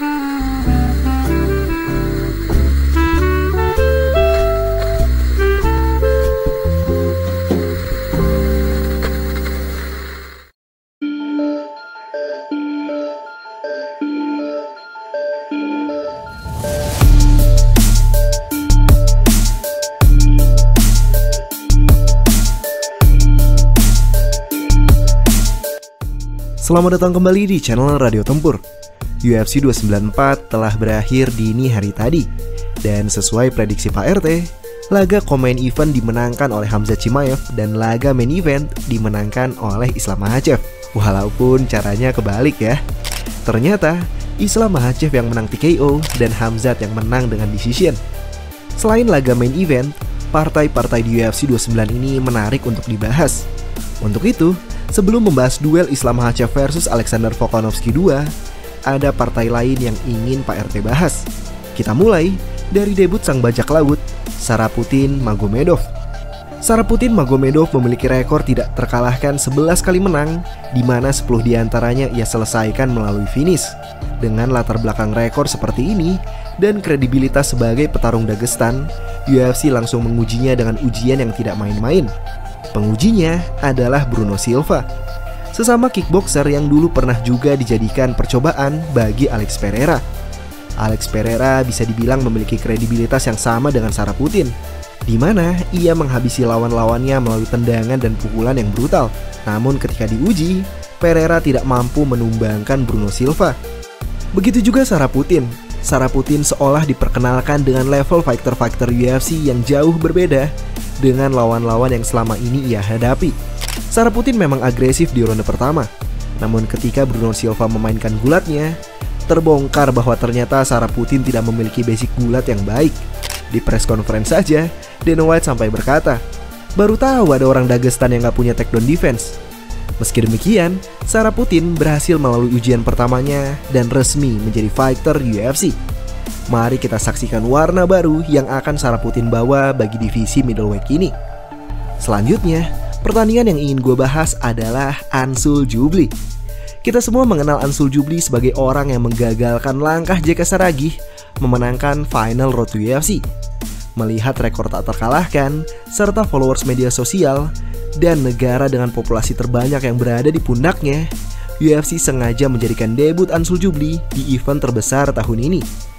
Selamat datang kembali di channel Radio Tempur. UFC 294 telah berakhir dini hari tadi. Dan sesuai prediksi Pak RT, laga co-main event dimenangkan oleh Khamzat Chimaev dan laga main event dimenangkan oleh Islam Makhachev. Walaupun caranya kebalik ya. Ternyata Islam Makhachev yang menang TKO dan Khamzat yang menang dengan decision. Selain laga main event, partai-partai di UFC 29 ini menarik untuk dibahas. Untuk itu, sebelum membahas duel Islam Makhachev versus Alexander Volkanovski 2, ada partai lain yang ingin Pak RT bahas. Kita mulai dari debut sang bajak laut, Saraputin Magomedov. Saraputin Magomedov memiliki rekor tidak terkalahkan 11 kali menang, di mana 10 diantaranya ia selesaikan melalui finish. Dengan latar belakang rekor seperti ini dan kredibilitas sebagai petarung Dagestan, UFC langsung mengujinya dengan ujian yang tidak main-main. Pengujinya adalah Bruno Silva, sesama kickboxer yang dulu pernah juga dijadikan percobaan bagi Alex Pereira. Alex Pereira bisa dibilang memiliki kredibilitas yang sama dengan Saraputin, di mana ia menghabisi lawan-lawannya melalui tendangan dan pukulan yang brutal. Namun ketika diuji, Pereira tidak mampu menumbangkan Bruno Silva. Begitu juga Saraputin. Saraputin seolah diperkenalkan dengan level fighter-fighter UFC yang jauh berbeda dengan lawan-lawan yang selama ini ia hadapi. Saraputin memang agresif di ronde pertama, namun ketika Bruno Silva memainkan gulatnya, terbongkar bahwa ternyata Saraputin tidak memiliki basic gulat yang baik. Di press conference saja, Dana White sampai berkata, baru tahu ada orang Dagestan yang gak punya takedown defense. Meski demikian, Saraputin berhasil melalui ujian pertamanya dan resmi menjadi fighter UFC. Mari kita saksikan warna baru yang akan Saraputin bawa bagi divisi middleweight kini. Selanjutnya, pertandingan yang ingin gue bahas adalah Ansul Jubli. Kita semua mengenal Ansul Jubli sebagai orang yang menggagalkan langkah JK Saragih memenangkan final road to UFC. Melihat rekor tak terkalahkan, serta followers media sosial, dan negara dengan populasi terbanyak yang berada di pundaknya, UFC sengaja menjadikan debut Ansul Jubli di event terbesar tahun ini,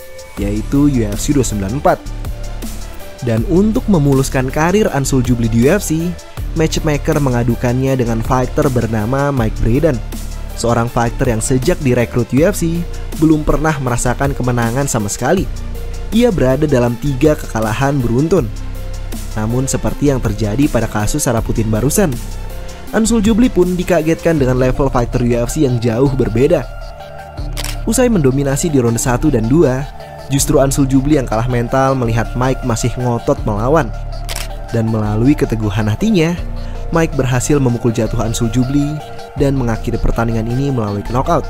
yaitu UFC 294. Dan untuk memuluskan karir Ansul Jubli di UFC, matchmaker mengadukannya dengan fighter bernama Mike Braden, seorang fighter yang sejak direkrut UFC belum pernah merasakan kemenangan sama sekali. Ia berada dalam 3 kekalahan beruntun. Namun seperti yang terjadi pada kasus Saraputin barusan, Ansul Jubli pun dikagetkan dengan level fighter UFC yang jauh berbeda. Usai mendominasi di ronde 1 dan 2, justru Ansul Jubli yang kalah mental melihat Mike masih ngotot melawan. Dan melalui keteguhan hatinya, Mike berhasil memukul jatuh Ansul Jubli dan mengakhiri pertandingan ini melalui knockout.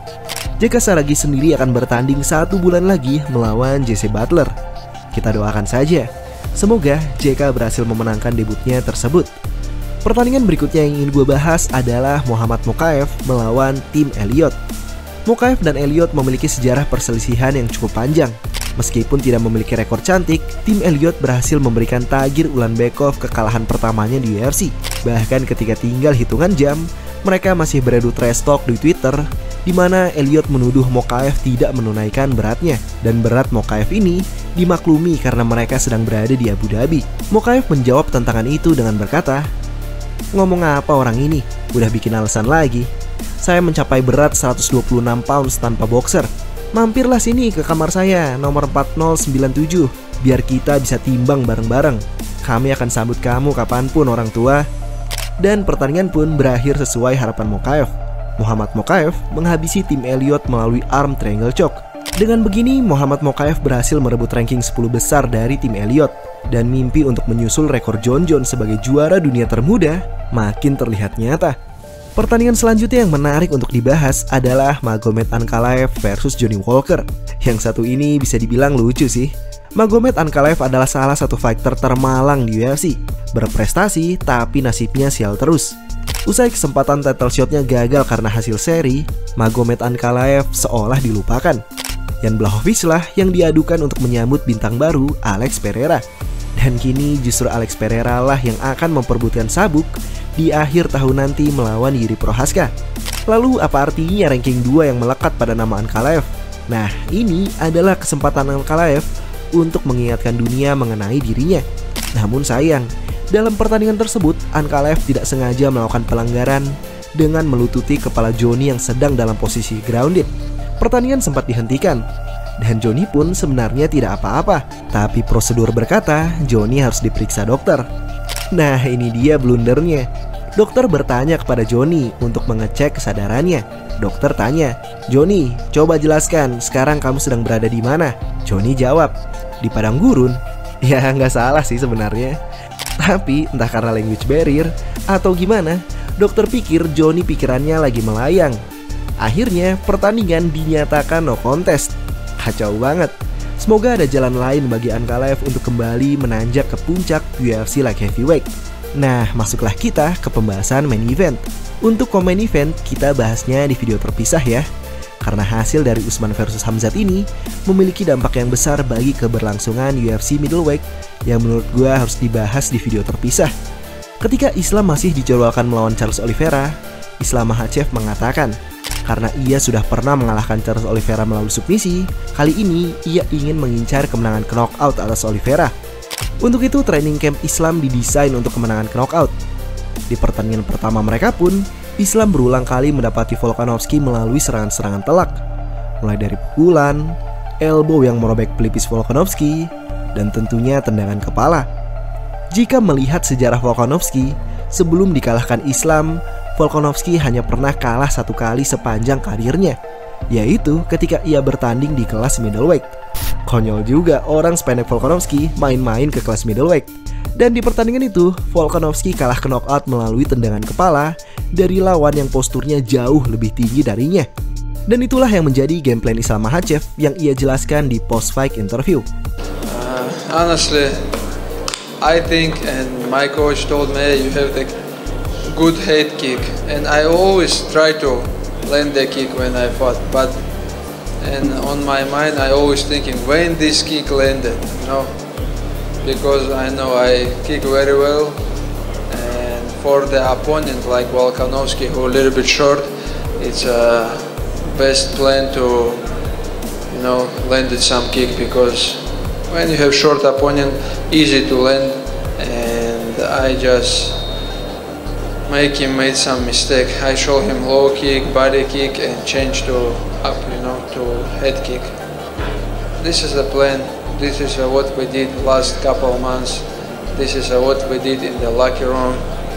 JK Saragih sendiri akan bertanding 1 bulan lagi melawan Jesse Butler. Kita doakan saja, semoga JK berhasil memenangkan debutnya tersebut. Pertandingan berikutnya yang ingin gue bahas adalah Muhammad Mokaev melawan Tim Elliott. Mokaev dan Elliott memiliki sejarah perselisihan yang cukup panjang. Meskipun tidak memiliki rekor cantik, Tim Elliott berhasil memberikan Tagir Ulanbekov kekalahan pertamanya di UFC. Bahkan ketika tinggal hitungan jam, mereka masih beradu trash talk di Twitter, di mana Elliott menuduh Mokaev tidak menunaikan beratnya. Dan berat Mokaev ini dimaklumi karena mereka sedang berada di Abu Dhabi. Mokaev menjawab tantangan itu dengan berkata, "Ngomong apa orang ini? Udah bikin alasan lagi. Saya mencapai berat 126 pounds tanpa boxer. Mampirlah sini ke kamar saya, nomor 4097, biar kita bisa timbang bareng-bareng. Kami akan sambut kamu kapanpun orang tua." Dan pertandingan pun berakhir sesuai harapan Mokaev. Muhammad Mokaev menghabisi Tim Elliott melalui arm triangle choke. Dengan begini, Muhammad Mokaev berhasil merebut ranking 10 besar dari Tim Elliott. Dan mimpi untuk menyusul rekor John Jones sebagai juara dunia termuda makin terlihat nyata. Pertandingan selanjutnya yang menarik untuk dibahas adalah Magomed Ankalaev versus Johnny Walker. Yang satu ini bisa dibilang lucu sih. Magomed Ankalaev adalah salah satu fighter termalang di UFC. Berprestasi tapi nasibnya sial terus. Usai kesempatan title shotnya gagal karena hasil seri, Magomed Ankalaev seolah dilupakan. Jan Blachowicz lah yang diadukan untuk menyambut bintang baru Alex Pereira. Dan kini justru Alex Pereira lah yang akan memperebutkan sabuk di akhir tahun nanti melawan Jiří Procházka. Lalu apa artinya ranking 2 yang melekat pada nama Ankalaev? Nah, ini adalah kesempatan Ankalaev untuk mengingatkan dunia mengenai dirinya. Namun sayang, dalam pertandingan tersebut Ankalaev tidak sengaja melakukan pelanggaran dengan melututi kepala Johnny yang sedang dalam posisi grounded. Pertandingan sempat dihentikan dan Johnny pun sebenarnya tidak apa-apa, tapi prosedur berkata Johnny harus diperiksa dokter. Nah, ini dia blundernya. Dokter bertanya kepada Johnny untuk mengecek kesadarannya. Dokter tanya, "Johnny, coba jelaskan sekarang kamu sedang berada di mana?" Johnny jawab, "Di padang gurun." Ya nggak salah sih sebenarnya. Tapi entah karena language barrier atau gimana, dokter pikir Johnny pikirannya lagi melayang. Akhirnya pertandingan dinyatakan no contest. Kacau banget. Semoga ada jalan lain bagi Ankalaev untuk kembali menanjak ke puncak UFC Light Heavyweight. Nah, masuklah kita ke pembahasan main event. Untuk main event, kita bahasnya di video terpisah ya. Karena hasil dari Usman versus Khamzat ini memiliki dampak yang besar bagi keberlangsungan UFC Middleweight yang menurut gue harus dibahas di video terpisah. Ketika Islam masih dijadwalkan melawan Charles Oliveira, Islam Makhachev mengatakan, karena ia sudah pernah mengalahkan Charles Oliveira melalui submisi, kali ini ia ingin mengincar kemenangan knockout atas Oliveira. Untuk itu, training camp Islam didesain untuk kemenangan knockout. Di pertandingan pertama mereka pun, Islam berulang kali mendapati Volkanovski melalui serangan-serangan telak, mulai dari pukulan, elbow yang merobek pelipis Volkanovski, dan tentunya tendangan kepala. Jika melihat sejarah Volkanovski, sebelum dikalahkan Islam, Volkanovski hanya pernah kalah satu kali sepanjang karirnya, yaitu ketika ia bertanding di kelas middleweight. Konyol juga orang sependek Volkanovski main-main ke kelas middleweight. Dan di pertandingan itu, Volkanovski kalah knockout melalui tendangan kepala dari lawan yang posturnya jauh lebih tinggi darinya. Dan itulah yang menjadi game plan Islam Makhachev yang ia jelaskan di post-fight interview. Honestly, I think and my coach told me you have the good head kick, and I always try to land the kick when I fought, but and on my mind I always thinking when this kick landed, you know, because I know I kick very well, and for the opponent like Volkanovski who a little bit short, it's a best plan to, you know, landed some kick, because when you have short opponent easy to land, and I just made some mistake. I show him low kick, body kick, and change to up, you know, to head kick. This is the plan. This is what we did last couple months. This is what we did in the locker room,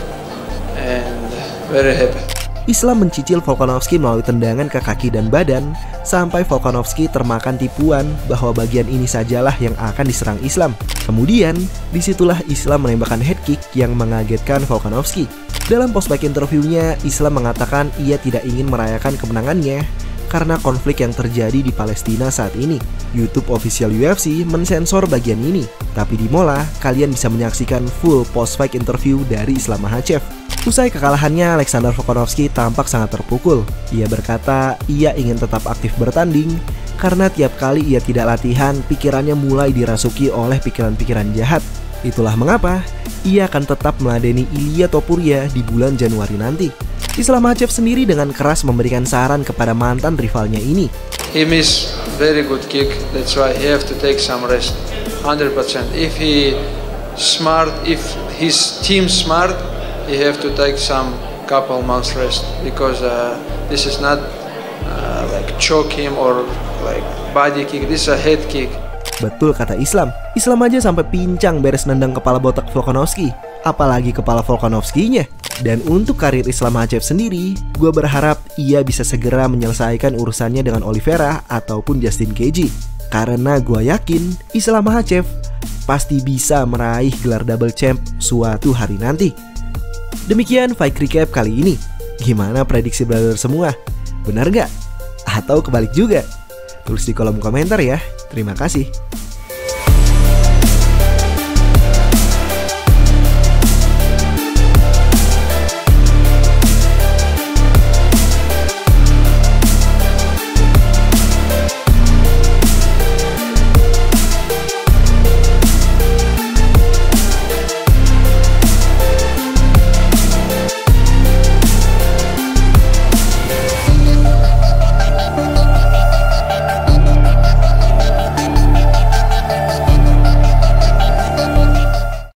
and very happy. Islam mencicil Volkanovski melalui tendangan ke kaki dan badan, sampai Volkanovski termakan tipuan bahwa bagian ini sajalah yang akan diserang Islam. Kemudian, disitulah Islam menembakkan head kick yang mengagetkan Volkanovski. Dalam post-fight interviewnya, Islam mengatakan ia tidak ingin merayakan kemenangannya karena konflik yang terjadi di Palestina saat ini. YouTube official UFC mensensor bagian ini, tapi di Mola kalian bisa menyaksikan full post-fight interview dari Islam Makhachev. Usai kekalahannya, Alexander Volkanovski tampak sangat terpukul. Ia berkata ia ingin tetap aktif bertanding karena tiap kali ia tidak latihan, pikirannya mulai dirasuki oleh pikiran-pikiran jahat. Itulah mengapa ia akan tetap meladeni Ilia Topuria di bulan Januari nanti. Islam Makhachev sendiri dengan keras memberikan saran kepada mantan rivalnya ini. He missed very good kick, that's why he have to take some rest, 100%. If he smart, if his team smart, he have to take some couple months rest, because this is not like choke him or like body kick, this is a head kick. Betul kata Islam. Islam aja sampai pincang beres nendang kepala botak Volkanovski, apalagi kepala Volkanovskinya. Dan untuk karir Islam Makhachev sendiri, gue berharap ia bisa segera menyelesaikan urusannya dengan Oliveira ataupun Justin Gaethje. Karena gue yakin Islam Makhachev pasti bisa meraih gelar double champ suatu hari nanti. Demikian fight recap kali ini. Gimana prediksi brother semua? Benar gak? Atau kebalik juga? Tulis di kolom komentar ya. Terima kasih.